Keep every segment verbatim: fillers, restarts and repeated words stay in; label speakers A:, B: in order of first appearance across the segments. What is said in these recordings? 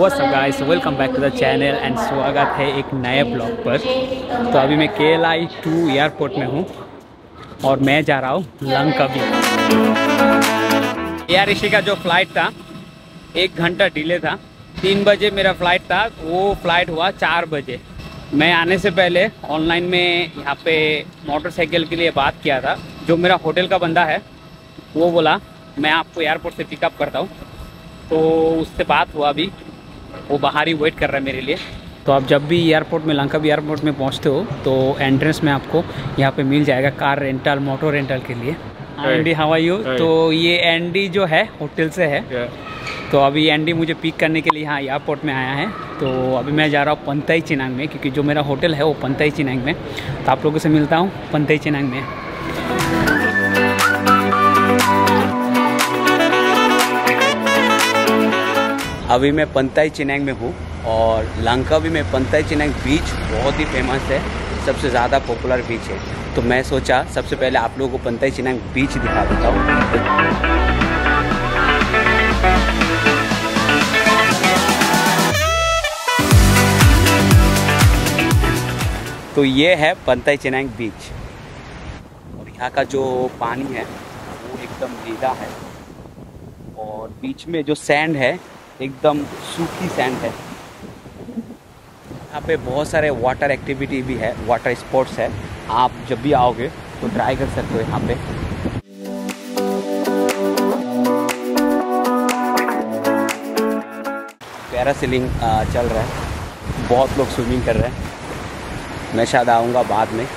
A: What's up guys, welcome back to the channel and स्वागत है एक नए ब्लॉग पर। तो अभी मैं के एल आई टू एयरपोर्ट में हूँ और मैं जा रहा हूँ लंकावी। एयर एशिया का जो फ़्लाइट था एक घंटा डिले था। तीन बजे मेरा फ़्लाइट था, वो फ़्लाइट हुआ चार बजे। मैं आने से पहले ऑनलाइन में यहाँ पे मोटरसाइकिल के लिए बात किया था। जो मेरा होटल का बंदा है वो बोला मैं आपको एयरपोर्ट से पिकअप करता हूँ, तो उससे बात हुआ। अभी वो बाहर ही वेट कर रहा है मेरे लिए। तो आप जब भी एयरपोर्ट में लंकावी एयरपोर्ट में पहुँचते हो तो एंट्रेंस में आपको यहाँ पे मिल जाएगा कार रेंटल, मोटर रेंटल के लिए। Andy how are you? तो ये एंडी जो है होटल से है। yeah. तो अभी एंडी मुझे पिक करने के लिए यहाँ एयरपोर्ट में आया है। तो अभी मैं जा रहा हूँ पंताई चिनांग में, क्योंकि जो मेरा होटल है वो पंताई चिनांग में। तो आप लोगों से मिलता हूँ पंताई चिनांग में। अभी मैं पंताई चिनांग में हूँ और लंकावी में पंताई चिनांग बीच बहुत ही फेमस है, सबसे ज़्यादा पॉपुलर बीच है। तो मैं सोचा सबसे पहले आप लोगों को पंताई चिनांग बीच दिखा देता हूँ। तो ये है पंताई चिनांग बीच और यहाँ का जो पानी है वो एकदम नीला है और बीच में जो सैंड है एकदम सूखी सैंड है। यहाँ पे बहुत सारे वाटर एक्टिविटी भी है, वाटर स्पोर्ट्स है। आप जब भी आओगे तो ट्राई कर सकते हो। यहाँ पे पैरासेलिंग चल रहा है, बहुत लोग स्विमिंग कर रहे हैं। मैं शायद आऊँगा बाद में।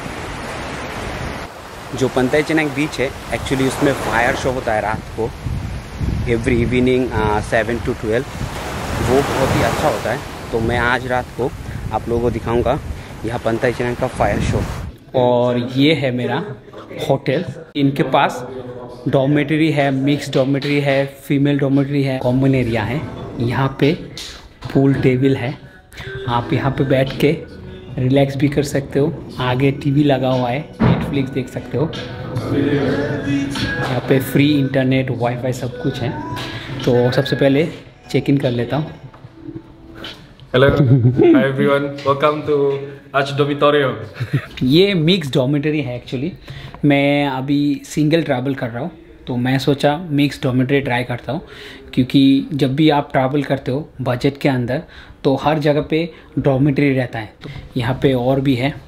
A: जो पंताई चिनांग बीच है एक्चुअली उसमें फायर शो होता है रात को, every evening seven to twelve. वो बहुत ही अच्छा होता है। तो मैं आज रात को आप लोगों को दिखाऊंगा यहाँ पंताई चिनांग का फायर शो। और ये है मेरा होटल। इनके पास डॉर्मेटरी है, मिक्स डॉर्मेटरी है, फीमेल डॉर्मेटरी है, कॉमन एरिया है। यहाँ पे पूल टेबल है, आप यहाँ पे बैठ के रिलैक्स भी कर सकते हो। आगे टीवी लगा हुआ है, नेटफ्लिक्स देख सकते हो। यहाँ पे फ्री इंटरनेट, वाईफाई सब कुछ है। तो सबसे पहले चेक इन कर लेता हूँ।
B: Hello hi everyone, welcome to Arch Dormitorio.
A: ये मिक्स डॉर्मेटरी है एक्चुअली। मैं अभी सिंगल ट्रैवल कर रहा हूँ तो मैं सोचा मिक्स डॉर्मेटरी ट्राई करता हूँ, क्योंकि जब भी आप ट्रैवल करते हो बजट के अंदर तो हर जगह पे डॉर्मेटरी रहता है। तो यहाँ पे और भी है।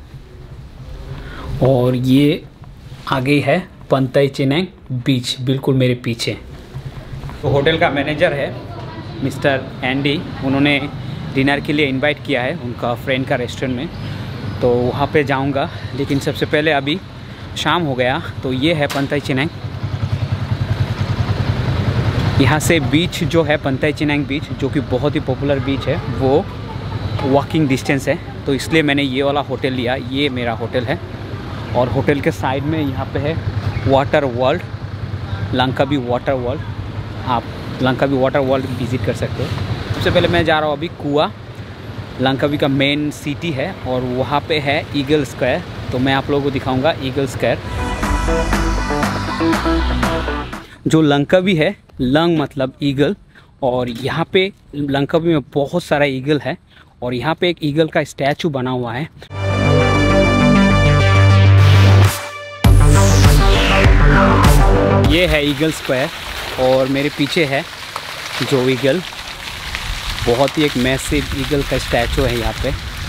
A: और ये आगे है पंताई चिनांग बीच, बिल्कुल मेरे पीछे। तो होटल का मैनेजर है मिस्टर एंडी, उन्होंने डिनर के लिए इनवाइट किया है उनका फ्रेंड का रेस्टोरेंट में। तो वहाँ पे जाऊँगा, लेकिन सबसे पहले अभी शाम हो गया। तो ये है पंताई चिनांग। यहाँ से बीच जो है पंताई चिनांग बीच, जो कि बहुत ही पॉपुलर बीच है, वो वॉकिंग डिस्टेंस है। तो इसलिए मैंने ये वाला होटल लिया। ये मेरा होटल है और होटल के साइड में यहाँ पे है water world, Langkawi water world. आप लंकावी वाटर वर्ल्ड विज़िट कर सकते हो। सबसे पहले मैं जा रहा हूँ अभी कुआ, लंकावी का मेन सिटी है और वहाँ पे है ईगल स्क्वायर। तो मैं आप लोगों को दिखाऊंगा ईगल स्क्वायर। जो लंकावी है, लंग मतलब ईगल, और यहाँ पे लंकावी में बहुत सारा ईगल है और यहाँ पे एक ईगल का स्टैचू बना हुआ है। ये है ईगल स्क्वायर और मेरे पीछे है जो ईगल, बहुत ही एक मैसिव ईगल का स्टैचू है यहाँ पे।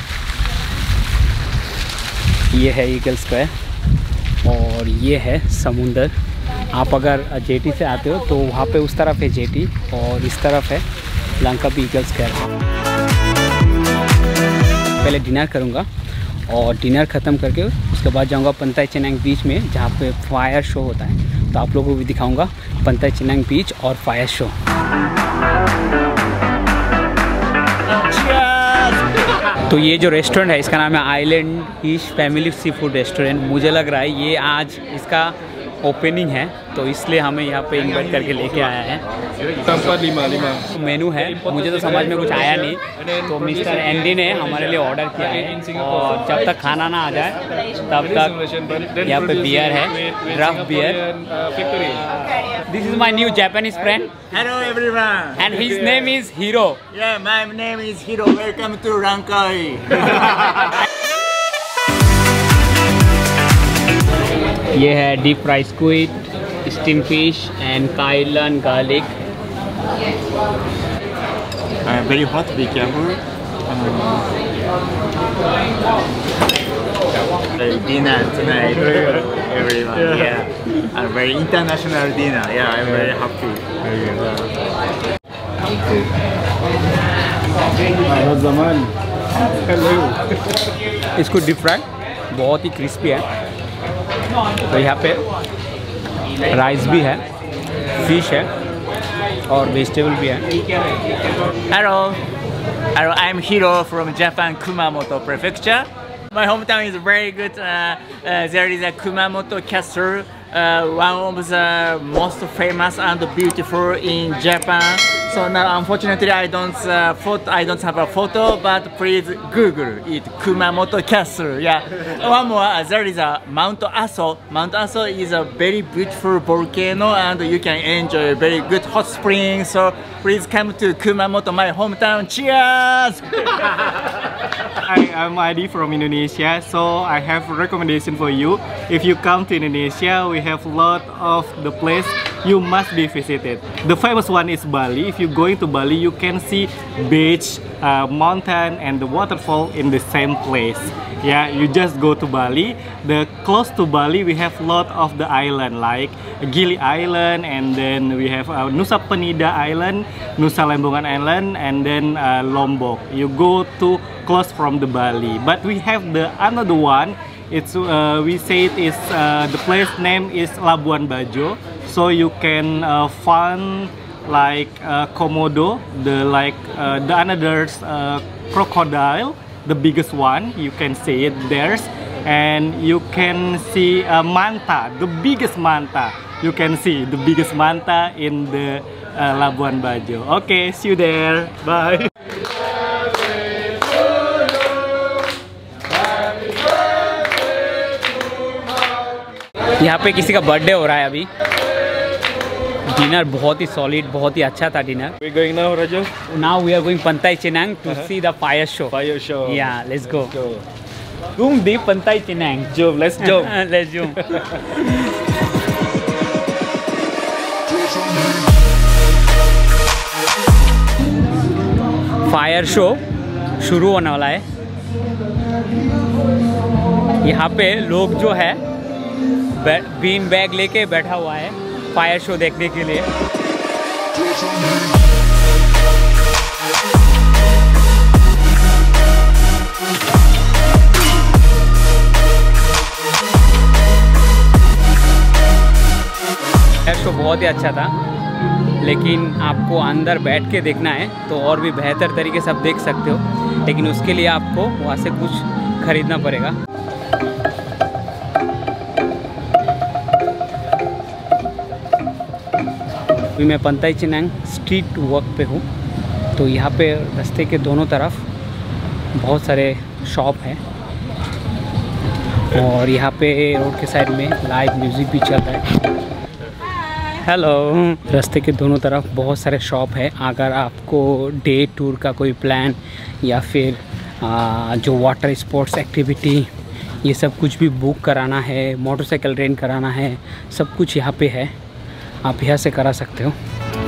A: ये है ईगल स्क्वायर और ये है समुंदर। आप अगर जेटी से आते हो तो वहाँ पे उस तरफ है जेटी और इस तरफ है लंकावी ईगल स्क्वायर। पहले डिनर करूँगा और डिनर ख़त्म करके उसके बाद जाऊँगा पंताई चिनांग बीच में, जहाँ पे फायर शो होता है। तो आप लोगों को भी दिखाऊँगा पंताई चिनांग बीच और फायर शो। तो ये जो रेस्टोरेंट है इसका नाम है आइलैंड ईश फैमिली सी फूड रेस्टोरेंट। मुझे लग रहा है ये आज इसका ओपनिंग है, तो इसलिए हमें यहाँ पे इन्वाइट करके लेके आया है। मेनू है, मुझे तो समझ में कुछ आया नहीं, तो मिस्टर एंडी ने हमारे लिए ऑर्डर किया है, और जब तक खाना ना आ जाए तब तक यहाँ पे बियर है, draft beer. This is my new Japanese friend.
C: Hello everyone.
A: And his name is Hiro.
C: Yeah, my name is Hiro. Welcome to Rankai.
A: ये है deep fry squid, steam fish and काइलन garlic.
C: Uh, very hot. Be careful. Uh, dinner tonight, everyone. Yeah, a very international dinner. Yeah, I'm very happy.
A: इसको deep fry बहुत ही crispy है। तो यहाँ पे राइस भी है, फिश है और वेजिटेबल भी है।
C: Hello, hello. I'm Hiro from Japan, Kumamoto Prefecture. My hometown is very good. Uh, uh, there is a Kumamoto Castle, uh, one of the most famous and beautiful in Japan. So now, unfortunately, I don't uh, photo. I don't have a photo, but please Google it. Kumamoto Castle. Yeah. One more. Uh, there is a Mount Aso. Mount Aso is a very beautiful volcano, and you can enjoy very good hot spring. So please come to Kumamoto, my hometown. Cheers!
D: Hi, I'm Adi from Indonesia, so I have a recommendation for you. If you come to Indonesia, we have a lot of the place you must be visited. The famous one is Bali. If you're going to Bali, you can see beach, uh, mountain and the waterfall in the same place. Yeah, you just go to Bali. The close to Bali, we have a lot of the island like Gili Island, and then we have uh, Nusa Penida Island, Nusa Lembongan Island, and then uh, Lombok. You go to close from the Bali. But we have the another one. It's uh, we say it is uh, the place name is Labuan Bajo. So you can uh, find like uh, Komodo, the like uh, the another uh, crocodile, the biggest one. You can see it there, and you can see uh, manta, the biggest manta. You can see the biggest manta in the uh, Labuan Bajo. Okay, see you there. Bye.
A: यहाँ पे किसी का birthday हो रहा है अभी। Dinner बहुत ही solid, बहुत ही अच्छा था dinner.
B: We going now, Rajo?
A: Now we are going Pantai Chenang to
B: Uh-huh.
A: see the fire show.
B: Fire show.
A: Yeah, let's go.
B: Go.
A: Gung di Pantai Chenang.
B: Jom, let's jump.
A: Let's jump. Fire show शुरू होने वाला है। यहाँ पे लोग जो है bean bag लेके बैठा हुआ है फायर शो देखने के लिए। फायर शो बहुत ही अच्छा था, लेकिन आपको अंदर बैठ के देखना है तो और भी बेहतर तरीके से आप देख सकते हो, लेकिन उसके लिए आपको वहाँ से कुछ खरीदना पड़ेगा। अभी मैं पंताई चिनांग स्ट्रीट वॉक पे हूँ, तो यहाँ पे रास्ते के दोनों तरफ बहुत सारे शॉप हैं और यहाँ पे रोड के साइड में लाइव म्यूज़िक भी चल रहा है। हेलो। रास्ते के दोनों तरफ बहुत सारे शॉप है। अगर आपको डे टूर का कोई प्लान या फिर आ, जो वाटर स्पोर्ट्स एक्टिविटी ये सब कुछ भी बुक कराना है, मोटरसाइकिल रेंट कराना है, सब कुछ यहाँ पे है, आप यहाँ से करा सकते हो।